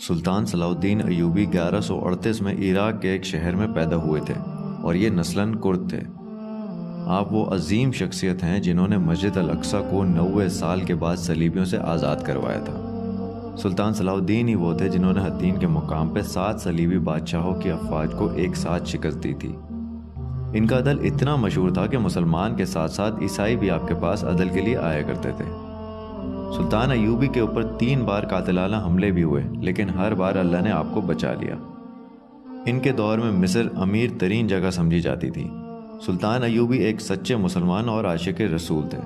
سلطان صلاح الدین ایوبی 1138 میں عراق کے ایک شہر میں پیدا ہوئے تھے اور یہ نسلاً کرد تھے۔ آپ وہ عظیم شخصیت ہیں جنہوں نے مسجد الاقصی کو 90 سال کے بعد صلیبیوں سے آزاد کروایا تھا۔ سلطان صلاح الدین ہی وہ تھے جنہوں نے حطین کے مقام پہ 7 صلیبی بادشاہوں کی افواج کو ایک ساتھ شکست دی تھی۔ ان کا عدل اتنا مشہور تھا کہ مسلمان کے ساتھ ساتھ عیسائی بھی آپ کے پاس عدل کے لیے آیا کرتے تھے۔ سلطان ایوبی کے اوپر 3 بار قاتلانہ حملے بھی ہوئے، لیکن ہر بار اللہ نے آپ کو بچا لیا۔ ان کے دور میں مصر امیر ترین جگہ سمجھی جاتی تھی۔ سلطان ایوبی ایک سچے مسلمان اور عاشق رسول تھے۔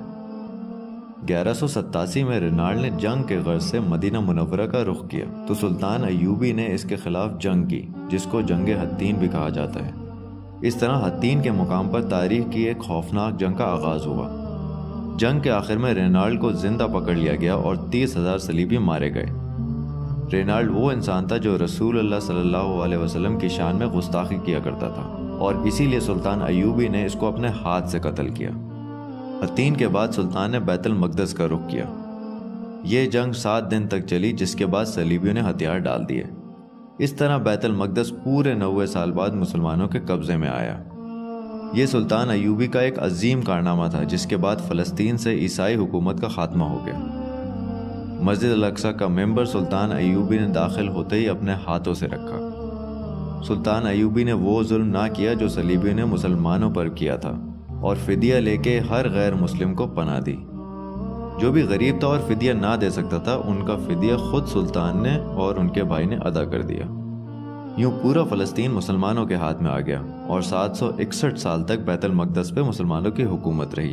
1187 میں رینالڈ نے جنگ کے غرض سے مدینہ منورہ کا رخ کیا تو سلطان ایوبی نے اس کے خلاف جنگ کی، جس کو جنگ حطین بھی کہا جاتا ہے۔ اس طرح حطین کے مقام پر تاریخ کی ایک خوفناک جنگ کا آغاز ہوا۔ جنگ کے آخر میں رینالڈ کو زندہ پکڑ لیا گیا اور 30,000 صلیبی مارے گئے۔ رینالڈ وہ انسان تھا جو رسول اللہ صلی اللہ علیہ وسلم کی شان میں گستاخی کیا کرتا تھا، اور اسی لیے سلطان ایوبی نے اس کو اپنے ہاتھ سے قتل کیا۔ حطین کے بعد سلطان نے بیت المقدس کا رخ کیا۔ یہ جنگ 7 دن تک چلی، جس کے بعد صلیبیوں نے ہتھیار ڈال دیے۔ اس طرح بیت المقدس پورے 90 سال بعد مسلمانوں کے قبضے میں آیا۔ یہ سلطان ایوبی کا ایک عظیم کارنامہ تھا، جس کے بعد فلسطین سے عیسائی حکومت کا خاتمہ ہو گیا۔ مسجد الاقصی کا ممبر سلطان ایوبی نے داخل ہوتے ہی اپنے ہاتھوں سے رکھا۔ سلطان ایوبی نے وہ ظلم نہ کیا جو صلیبیوں نے مسلمانوں پر کیا تھا، اور فدیہ لے کے ہر غیر مسلم کو پناہ دی۔ جو بھی غریب تھا اور فدیہ نہ دے سکتا تھا، ان کا فدیہ خود سلطان نے اور ان کے بھائی نے ادا کر دیا۔ یوں پورا فلسطین مسلمانوں کے ہاتھ میں آ گیا، اور 761 سال تک بیت المقدس پہ مسلمانوں کی حکومت رہی۔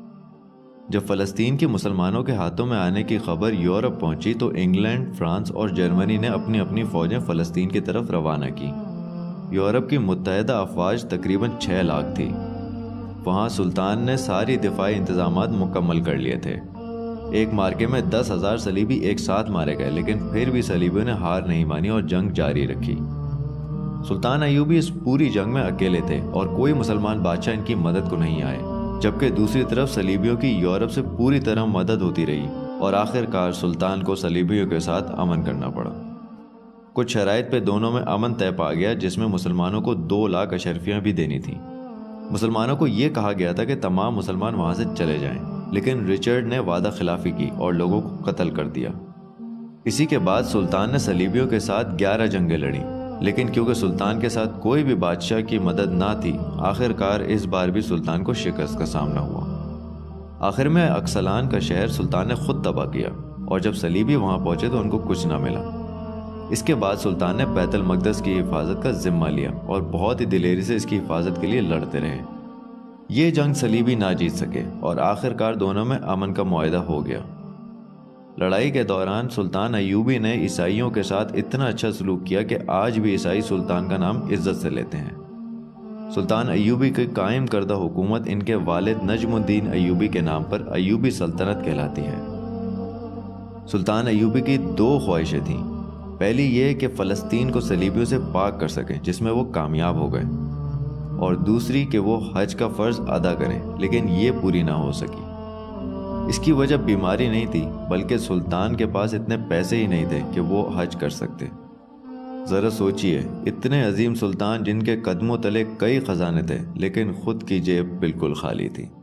جب فلسطین کی مسلمانوں کے ہاتھوں میں آنے کی خبر یورپ پہنچی تو انگلینڈ، فرانس اور جرمنی نے اپنی اپنی فوجیں فلسطین کی طرف روانہ کی۔ یورپ کی متحدہ افواج تقریباً 6 لاکھ تھی۔ وہاں سلطان نے ساری دفاعی انتظامات مکمل کر لیے تھے۔ ایک مارکے میں 10,000 صلیبی ایک ساتھ مارے گئے، لیکن پھر بھی صلیبیوں نے ہار نہیں مانی اور جنگ جاری رکھی۔ سلطان ایوبی اس پوری جنگ میں اکیلے تھے اور کوئی مسلمان بادشاہ ان کی مدد کو نہیں آئے، جبکہ دوسری طرف صلیبیوں کی یورپ سے پوری طرح مدد ہوتی رہی، اور آخر کار سلطان کو صلیبیوں کے ساتھ امن کرنا پڑا۔ کچھ شرائط پہ دونوں میں امن طے پا گیا، جس میں مسلمانوں کو 2 لاکھ اشرفیاں بھی دینی تھیں۔ مسلمانوں کو یہ کہا گیا تھا کہ تمام مسلمان وہاں سے چلے جائیں، لیکن رچرڈ نے وعدہ خلافی کی اور لوگوں کو قتل کر دیا۔ اسی کے بعد سلطان نے صلیبیوں کے ساتھ 11 جنگیں لڑیں، لیکن کیونکہ سلطان کے ساتھ کوئی بھی بادشاہ کی مدد نہ تھی، آخر کار اس بار بھی سلطان کو شکست کا سامنا ہوا۔ آخر میں اکسلان کا شہر سلطان نے خود تباہ کیا، اور جب صلیبی وہاں پہنچے تو ان کو کچھ نہ ملا۔ اس کے بعد سلطان نے بیت المقدس کی حفاظت کا ذمہ لیا اور بہت ہی دلیری سے اس کی حفاظت کے لیے لڑتے رہے۔ یہ جنگ صلیبی نہ جیت سکے، اور آخر کار دونوں میں امن کا معاہدہ ہو گیا۔ لڑائی کے دوران سلطان ایوبی نے عیسائیوں کے ساتھ اتنا اچھا سلوک کیا کہ آج بھی عیسائی سلطان کا نام عزت سے لیتے ہیں۔ سلطان ایوبی کی قائم کردہ حکومت ان کے والد نجم الدین ایوبی کے نام پر ایوبی سلطنت کہلاتی ہے۔ سلطان ایوبی کی 2 خواہشیں تھیں۔ پہلی یہ کہ فلسطین کو صلیبیوں سے پاک کر سکیں، جس میں وہ کامیاب ہو گئے، اور دوسری کہ وہ حج کا فرض ادا کریں، لیکن یہ پوری نہ ہو سکی۔ اس کی وجہ بیماری نہیں تھی، بلکہ سلطان کے پاس اتنے پیسے ہی نہیں تھے کہ وہ حج کر سکتے۔ ذرا سوچئے، اتنے عظیم سلطان جن کے قدموں تلے کئی خزانے تھے، لیکن خود کی جیب بالکل خالی تھی۔